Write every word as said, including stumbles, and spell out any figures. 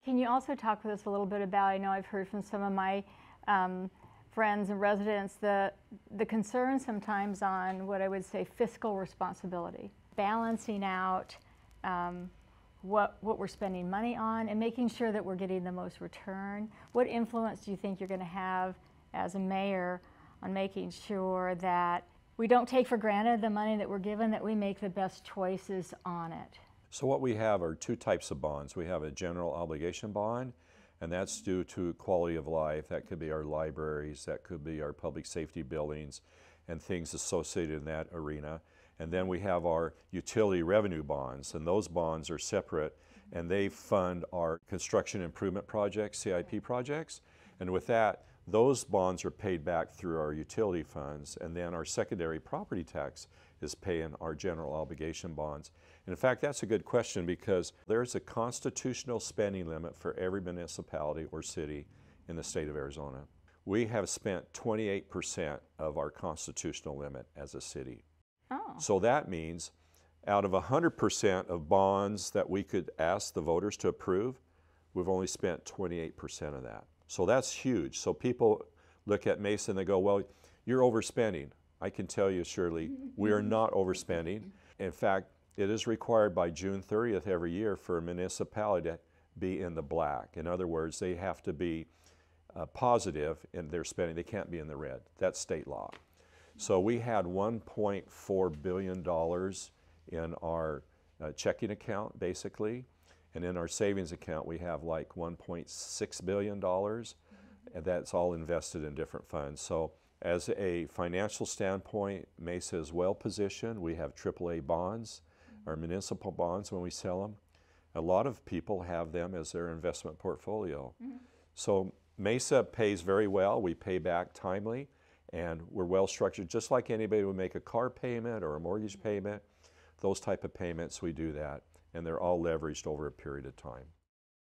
Can you also talk with us a little bit about, I know I've heard from some of my um, friends and residents, the, the concern sometimes on what I would say fiscal responsibility, balancing out um, what, what we're spending money on and making sure that we're getting the most return. What influence do you think you're going to have as a mayor on making sure that we don't take for granted the money that we're given, that we make the best choices on it? So what we have are two types of bonds. We have a general obligation bond, and that's due to quality of life. That could be our libraries, that could be our public safety buildings, and things associated in that arena. And then we have our utility revenue bonds, and those bonds are separate, and they fund our construction improvement projects, C I P projects. And with that, those bonds are paid back through our utility funds, and then our secondary property tax is paying our general obligation bonds. And in fact, that's a good question, because there's a constitutional spending limit for every municipality or city in the state of Arizona. We have spent twenty-eight percent of our constitutional limit as a city. Oh. So that means out of one hundred percent of bonds that we could ask the voters to approve, we've only spent twenty-eight percent of that. So that's huge. So people look at Mesa and they go, well, you're overspending. I can tell you, Shirley, we are not overspending. In fact, it is required by June thirtieth every year for a municipality to be in the black. In other words, they have to be uh, positive in their spending. They can't be in the red. That's state law. So we had one point four billion dollars in our uh, checking account, basically. And in our savings account, we have like one point six billion dollars, and that's all invested in different funds. So as a financial standpoint, Mesa is well positioned. We have triple A bonds, our municipal bonds when we sell them. A lot of people have them as their investment portfolio. Mm-hmm. So Mesa pays very well. We pay back timely, and we're well structured. Just like anybody would make a car payment or a mortgage payment, those type of payments, we do that. And they're all leveraged over a period of time.